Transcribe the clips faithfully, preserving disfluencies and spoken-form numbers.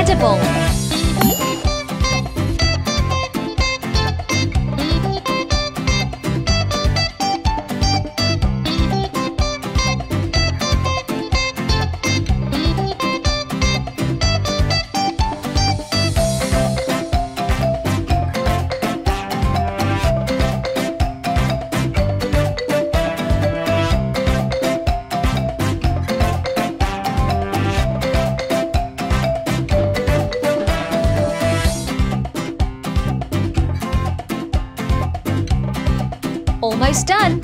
incredible! Almost done!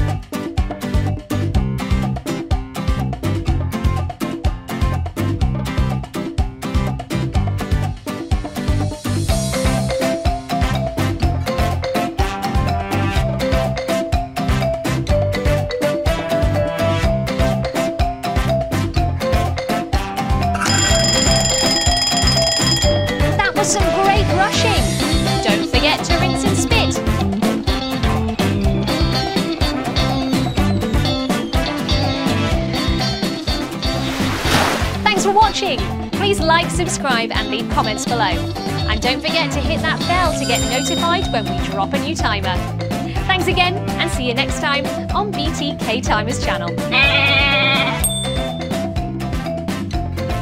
That was some great brushing! Don't forget to rinse and spit! Thanks for watching! Please like, subscribe and leave comments below. And don't forget to hit that bell to get notified when we drop a new timer. Thanks again and see you next time on B T K Timers channel.